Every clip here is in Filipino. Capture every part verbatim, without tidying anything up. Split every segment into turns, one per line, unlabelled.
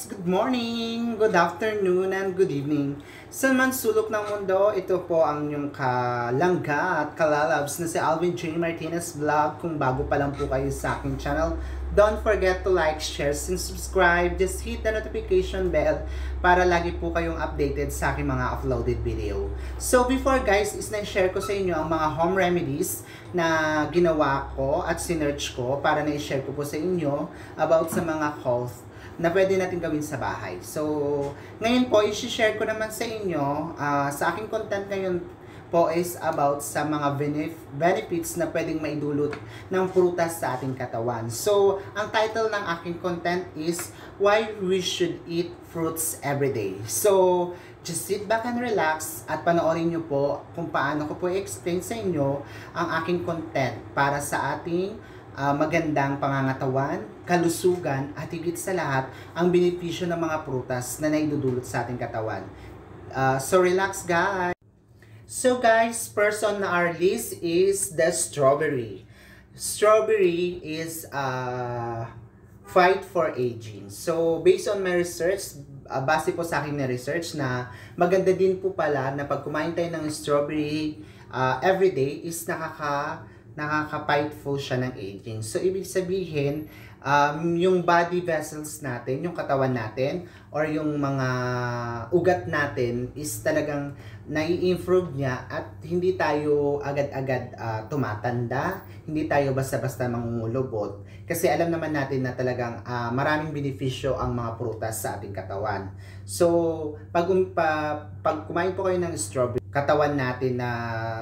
Good morning, good afternoon, and good evening. Sa man sulok ng mundo, ito po ang inyong kalangga at kalalabs na si Alvin J. Martinez Vlog. Kung bago pa lang po kayo sa aking channel, don't forget to like, share, and subscribe. Just hit the notification bell para lagi po kayong updated sa aking mga uploaded video. So before guys, is na-share ko sa inyo ang mga home remedies na ginawa ko at sinearch ko para na-share ko po sa inyo about sa mga health na pwede natin gawin sa bahay. So, ngayon po, i-share ko naman sa inyo, uh, sa aking content ngayon po is about sa mga benef- benefits na pwedeng maidulot ng prutas sa ating katawan. So, ang title ng aking content is Why We Should Eat Fruits Every Day. So, just sit back and relax at panoorin nyo po kung paano ko po i-explain sa inyo ang aking content para sa ating Uh, magandang pangangatawan, kalusugan, at higit sa lahat, ang benepisyo ng mga prutas na naidudulot sa ating katawan. Uh, so relax guys! So guys, first on our list is the strawberry. Strawberry is uh, fight for aging. So based on my research, uh, base po sa aking na research na maganda din po pala na pag kumain tayo ng strawberry uh, everyday is nakaka nakaka-fight po siya ng aging. So, ibig sabihin, um, yung body vessels natin, yung katawan natin, or yung mga ugat natin is talagang nai-improve niya at hindi tayo agad-agad uh, tumatanda, hindi tayo basta-basta mangungulubot. Kasi alam naman natin na talagang uh, maraming benepisyo ang mga prutas sa ating katawan. So, pag, um, pa, pag kumain po kayo ng strawberry, katawan natin na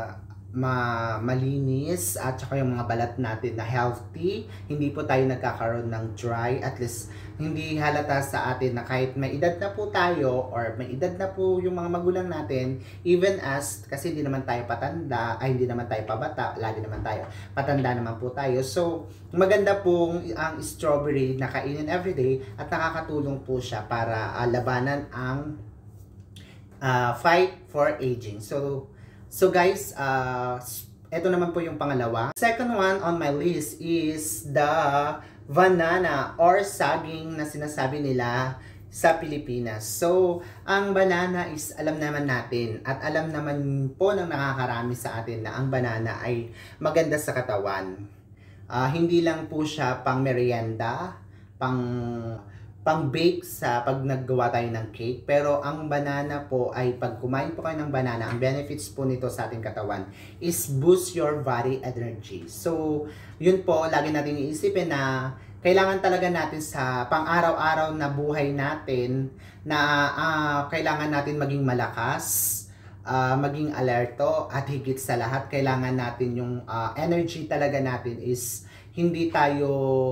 ma malinis at saka yung mga balat natin na healthy, hindi po tayo nagkakaroon ng dry, at least hindi halata sa atin na kahit may edad na po tayo or may edad na po yung mga magulang natin, even as, kasi hindi naman tayo patanda, ay hindi naman tayo pabata, lagi naman tayo, patanda naman po tayo. So, maganda pong ang strawberry na kainin everyday at nakakatulong po siya para uh, labanan ang uh, fight for aging. So, So guys, uh, ito naman po yung pangalawa. Second one on my list is the banana or saging na sinasabi nila sa Pilipinas. So, ang banana is alam naman natin at alam naman po ng nakakarami sa atin na ang banana ay maganda sa katawan. Uh, hindi lang po siya pang merienda, pang pang-bake sa pag naggawa tayo ng cake. Pero ang banana po ay pag kumain po kayo ng banana, ang benefits po nito sa ating katawan is boost your body energy. So, yun po, lagi natin iisipin na kailangan talaga natin sa pang-araw-araw na buhay natin na uh, kailangan natin maging malakas, uh, maging alerto, at higit sa lahat, kailangan natin yung uh, energy talaga natin is hindi tayo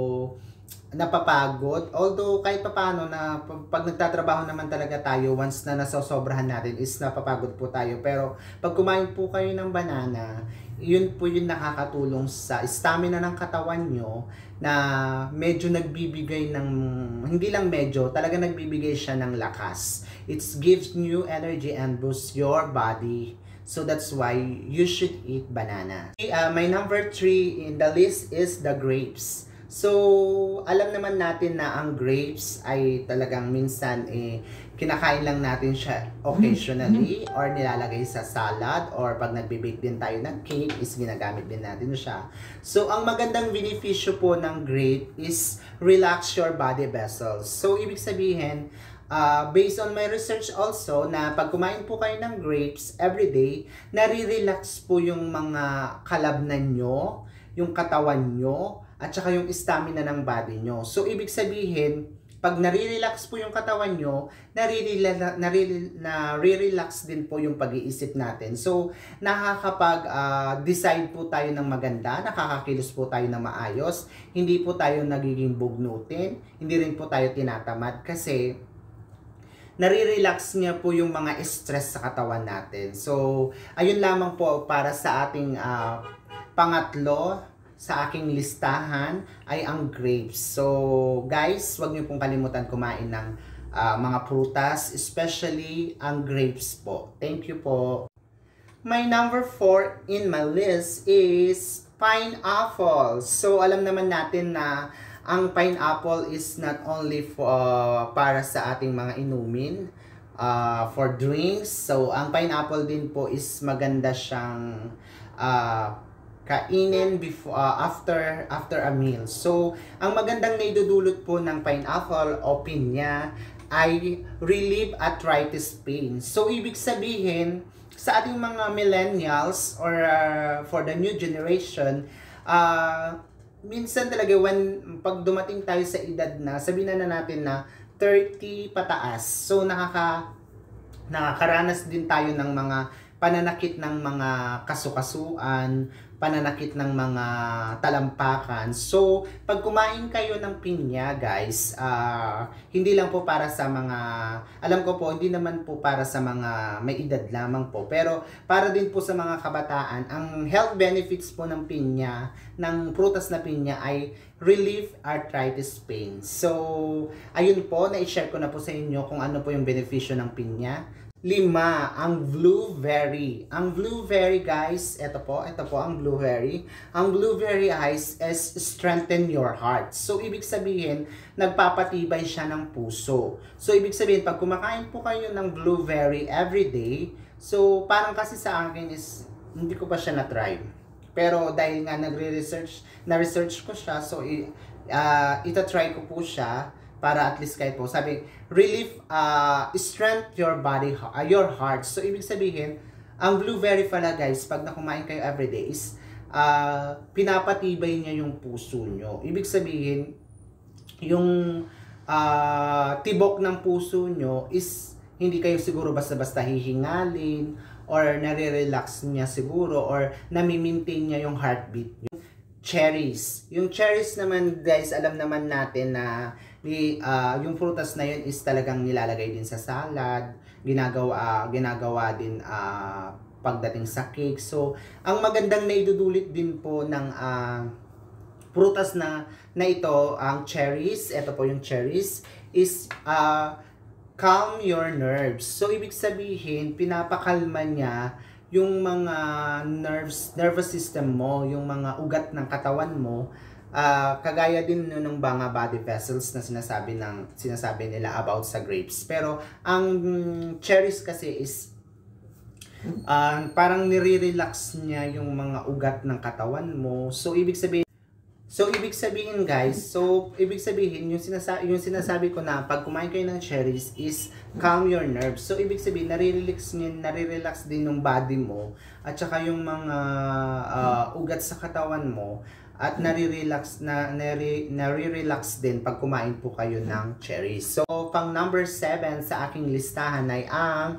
napapagod. Although kahit papaano na pag nagtatrabaho naman talaga tayo, once na nasosobrahan natin is napapagod po tayo. Pero pag kumain po kayo ng banana, yun po yung nakakatulong sa stamina ng katawan nyo na medyo nagbibigay ng, hindi lang medyo, talaga nagbibigay siya ng lakas. It gives new energy and boosts your body. So that's why you should eat banana. Uh, my number three in the list is the grapes. So, alam naman natin na ang grapes ay talagang minsan eh, kinakain lang natin siya occasionally or nilalagay sa salad or pag nagbe-bake din tayo ng cake is ginagamit din natin siya. So, ang magandang benepisyo po ng grape is relax your body vessels. So, ibig sabihin, uh, based on my research also, na pag kumain po kayo ng grapes everyday, nare-relax po yung mga kalabnan nyo, yung katawan nyo, at saka yung stamina ng body nyo. So, ibig sabihin, pag nare-relax po yung katawan nyo, nare-relax din po yung pag-iisip natin. So, nakakapag-decide uh, po tayo ng maganda, nakakakilos po tayo ng maayos, hindi po tayo nagiging bugnutin, hindi rin po tayo tinatamad kasi nare-relax niya po yung mga stress sa katawan natin. So, ayun lamang po para sa ating uh, pangatlo sa aking listahan ay ang grapes. So, guys, wag niyo pong kalimutan kumain ng uh, mga prutas, especially ang grapes po. Thank you po. My number four in my list is pineapple. So, alam naman natin na ang pineapple is not only for, uh, para sa ating mga inumin, uh, for drinks. So, ang pineapple din po is maganda siyang uh, kainin before, uh, after, after a meal. So, ang magandang naidudulot po ng pineapple o pinya ay relieve arthritis pain. So, ibig sabihin, sa ating mga millennials or uh, for the new generation, uh, minsan talaga when pag dumating tayo sa edad na, sabihin na natin na thirty pataas, so nakaka, nakakaranas din tayo ng mga pananakit ng mga kasukasuan, pananakit ng mga talampakan. So, pag kumain kayo ng pinya, guys, uh, hindi lang po para sa mga, alam ko po, hindi naman po para sa mga may edad lamang po, pero para din po sa mga kabataan, ang health benefits po ng pinya, ng prutas na pinya ay relieve arthritis pain. So, ayun po, na-share ko na po sa inyo kung ano po yung benepisyo ng pinya. Lima, ang blueberry. Ang blueberry, guys, ito po, ito po ang blueberry. Ang blueberry eyes is strengthen your heart. So, ibig sabihin, nagpapatibay siya ng puso. So, ibig sabihin, pag kumakain po kayo ng blueberry every day, so, parang kasi sa akin is, hindi ko pa siya na-try. Pero, dahil nga nagre-research, na-research ko siya, so, uh, ita-try ko po siya, para at least kahit po, sabi, relieve, uh, strength your body, uh, your heart. So, ibig sabihin, ang blueberry pala, guys, pag nakumain kayo everyday is, uh, pinapatibay niya yung puso nyo. Ibig sabihin, yung uh, tibok ng puso nyo is, hindi kayo siguro basta-basta hihingalin, or nare-relax niya siguro, or nami-maintain niya yung heartbeat nyo. Cherries. Yung cherries naman, guys, alam naman natin na uh, yung prutas na yun is talagang nilalagay din sa salad, ginagawa, uh, ginagawa din uh, pagdating sa cake. So, ang magandang naidudulot din po ng uh, prutas na, na ito, ang cherries, ito po yung cherries, is uh, calm your nerves. So, ibig sabihin, pinapakalma niya yung mga nerves, nervous system mo, yung mga ugat ng katawan mo, uh, kagaya din ng mga body vessels na sinasabi ng sinasabi nila about sa grapes. Pero ang um, cherries kasi is uh, parang nire-relax niya yung mga ugat ng katawan mo. So ibig sabihin So, ibig sabihin, guys, so, ibig sabihin, yung, sinasa yung sinasabi ko na pag kumain kayo ng cherries is calm your nerves. So, ibig sabihin, nare-relax, nare-relax din yung body mo at saka yung mga uh, ugat sa katawan mo at nare-relax na, nare-relax din pag kumain po kayo ng cherries. So, pang number seven sa aking listahan ay ang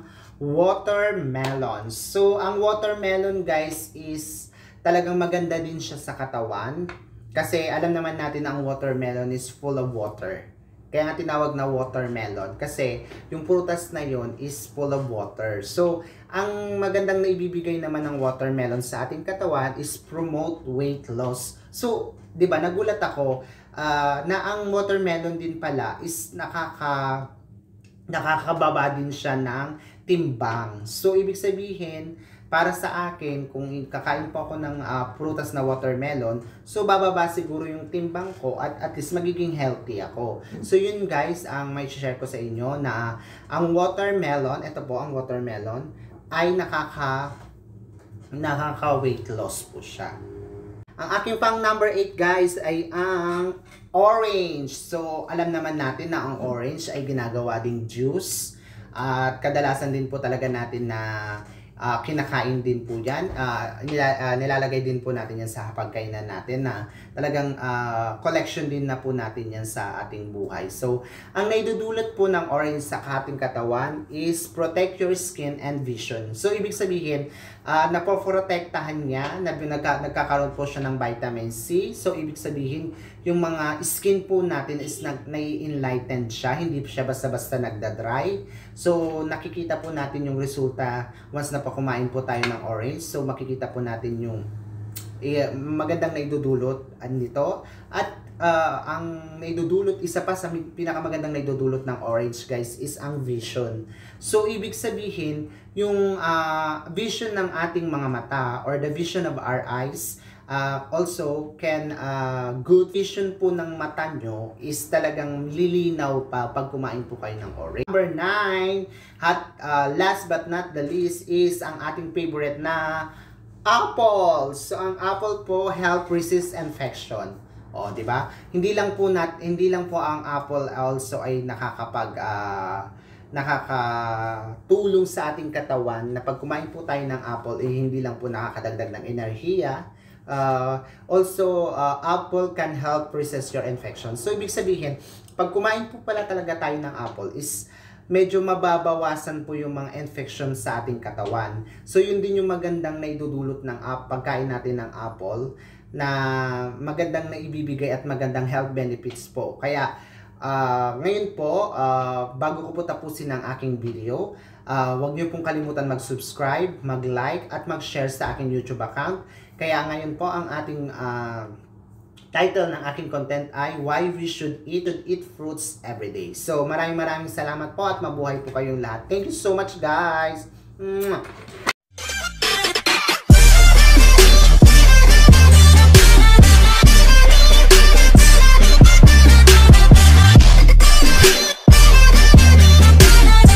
watermelon. So, ang watermelon, guys, is talagang maganda din siya sa katawan. Kasi alam naman natin na ang watermelon is full of water. Kaya nga tinawag na watermelon. Kasi yung prutas na yon is full of water. So, ang magandang naibibigay naman ng watermelon sa ating katawan is promote weight loss. So, di ba, nagulat ako uh, na ang watermelon din pala is nakaka, nakakababa din siya ng timbang. So, ibig sabihin, para sa akin, kung kakain po ako ng uh, prutas na watermelon, so bababa siguro yung timbang ko at at least magiging healthy ako. So yun, guys, ang may share ko sa inyo na uh, ang watermelon, ito po ang watermelon, ay nakaka nakaka weight loss po siya. Ang aking pang number eight, guys, ay ang orange. So alam naman natin na ang orange ay ginagawa ding juice at uh, kadalasan din po talaga natin na Uh, kinakain din po yan. Uh, nila, uh, nilalagay din po natin yan sa pagkainan natin na talagang uh, collection din na po natin yan sa ating buhay. So, ang naidudulot po ng orange sa ating katawan is protect your skin and vision. So, ibig sabihin, uh, napoprotektahan niya, nag nagka nagkakaroon po siya ng vitamin C. So, ibig sabihin, yung mga skin po natin is nai-enlightened siya, hindi siya basta-basta nagda-dry. So, nakikita po natin yung resulta once na kumain po tayo ng orange. So, makikita po natin yung eh, magandang naidudulot nito. At uh, ang naidudulot, isa pa sa pinakamagandang naidudulot ng orange, guys, is ang vision. So, ibig sabihin, yung uh, vision ng ating mga mata or the vision of our eyes Uh, also, can uh, good vision po ng mata nyo is talagang lilinaw pa pag kumain po kayo ng orange. Number nine, at uh, last but not the least is ang ating favorite na apple. So, ang apple po help resist infection. O, di ba? Hindi lang po nat hindi lang po ang apple also ay nakakapag uh, nakakatulong sa ating katawan na pag kumain po tayo ng apple eh hindi lang po nakakadagdag ng enerhiya. Uh, also, uh, apple can help resist your infection. So, ibig sabihin, pag kumain po pala talaga tayo ng apple is medyo mababawasan po yung mga infection sa ating katawan. So, yun din yung magandang naidudulot ng uh, pagkain natin ng apple na magandang naibibigay at magandang health benefits po. Kaya, uh, ngayon po, uh, bago ko po tapusin ang aking video, uh, huwag niyo pong kalimutan mag-subscribe, mag-like, at mag-share sa aking YouTube account. Kaya ngayon po ang ating uh, title ng aking content ay Why We Should Eat and Eat Fruits Every Day. So maraming maraming salamat po at mabuhay po kayong lahat. Thank you so much guys! Mwah!